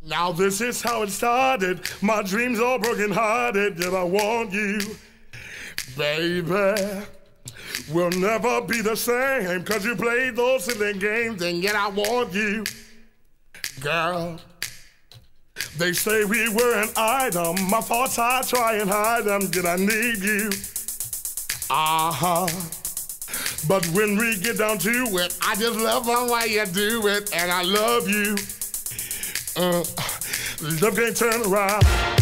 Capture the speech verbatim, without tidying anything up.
Now this is how it started. My dreams all broken hearted. Yet I want you, baby. We'll never be the same, cause you played those silly games, and yet I want you, girl. They say we were an item. My thoughts I try and hide them. Yet I need you. Uh-huh. But when we get down to it, I just love the way you do it, and I love you. Uh, love can't turn around.